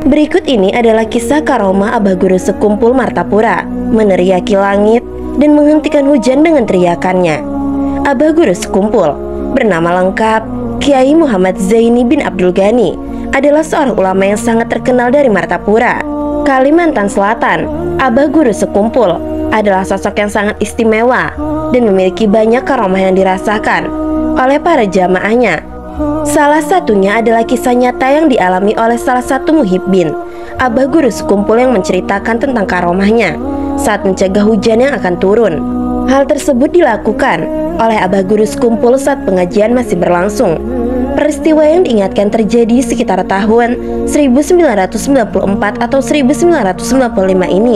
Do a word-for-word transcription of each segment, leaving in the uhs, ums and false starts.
Berikut ini adalah kisah karomah Abah Guru sekumpul Martapura meneriaki langit dan menghentikan hujan dengan teriakannya. Abah Guru sekumpul bernama lengkap Kiai Muhammad Zaini bin Abdul Ghani adalah seorang ulama yang sangat terkenal dari Martapura, Kalimantan Selatan. Abah Guru sekumpul adalah sosok yang sangat istimewa dan memiliki banyak karomah yang dirasakan oleh para jamaahnya. Salah satunya adalah kisah nyata yang dialami oleh salah satu muhibbin Abah Guru sekumpul yang menceritakan tentang karomahnya saat mencegah hujan yang akan turun. Hal tersebut dilakukan oleh Abah Guru sekumpul saat pengajian masih berlangsung. Peristiwa yang diingatkan terjadi sekitar tahun seribu sembilan ratus sembilan puluh empat atau seribu sembilan ratus sembilan puluh lima ini.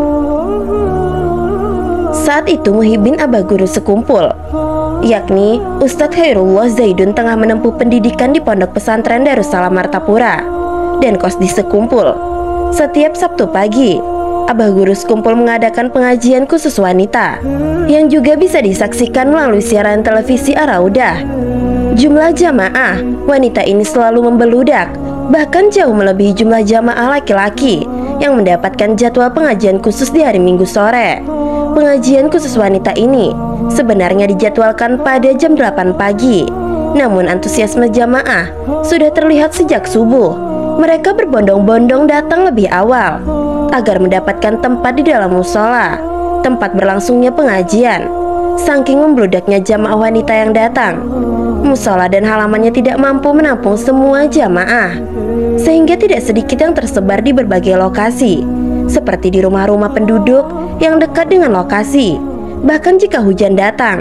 Saat itu muhibbin Abah Guru sekumpul, yakni Ustadz Khairullah Zaidun, tengah menempuh pendidikan di Pondok Pesantren Darussalam Martapura dan kos di sekumpul. Setiap Sabtu pagi, Abah Guru sekumpul mengadakan pengajian khusus wanita yang juga bisa disaksikan melalui siaran televisi Ar-Raudah. Jumlah jamaah wanita ini selalu membeludak, bahkan jauh melebihi jumlah jamaah laki-laki yang mendapatkan jadwal pengajian khusus di hari Minggu sore. Pengajian khusus wanita ini sebenarnya dijadwalkan pada jam delapan pagi, namun antusiasme jamaah sudah terlihat sejak subuh. Mereka berbondong-bondong datang lebih awal agar mendapatkan tempat di dalam musola, tempat berlangsungnya pengajian. Saking membludaknya jamaah wanita yang datang, musola dan halamannya tidak mampu menampung semua jamaah, sehingga tidak sedikit yang tersebar di berbagai lokasi, seperti di rumah-rumah penduduk yang dekat dengan lokasi. Bahkan jika hujan datang,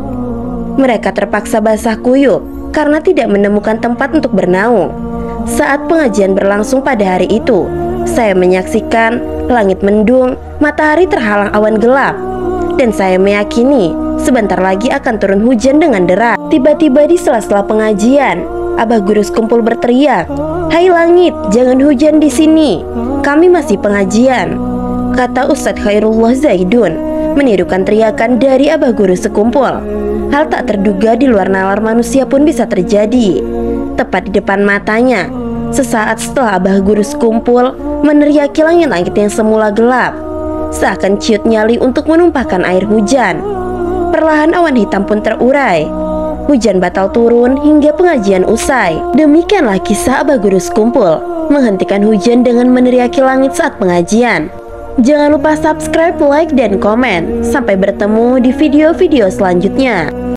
mereka terpaksa basah kuyup karena tidak menemukan tempat untuk bernaung. Saat pengajian berlangsung pada hari itu, saya menyaksikan langit mendung, matahari terhalang awan gelap, dan saya meyakini sebentar lagi akan turun hujan dengan deras. Tiba-tiba di sela-sela pengajian, Abah Guru sekumpul berteriak, "Hai langit, jangan hujan di sini, kami masih pengajian," kata Ustadz Khairullah Zaidun, menirukan teriakan dari Abah Guru sekumpul. Hal tak terduga di luar nalar manusia pun bisa terjadi, tepat di depan matanya. Sesaat setelah Abah Guru sekumpul meneriaki langit-langit yang semula gelap, seakan ciut nyali untuk menumpahkan air hujan. Perlahan awan hitam pun terurai. Hujan batal turun hingga pengajian usai. Demikianlah kisah Abah Guru sekumpul menghentikan hujan dengan meneriaki langit saat pengajian. Jangan lupa subscribe, like, dan komen. Sampai bertemu di video-video selanjutnya.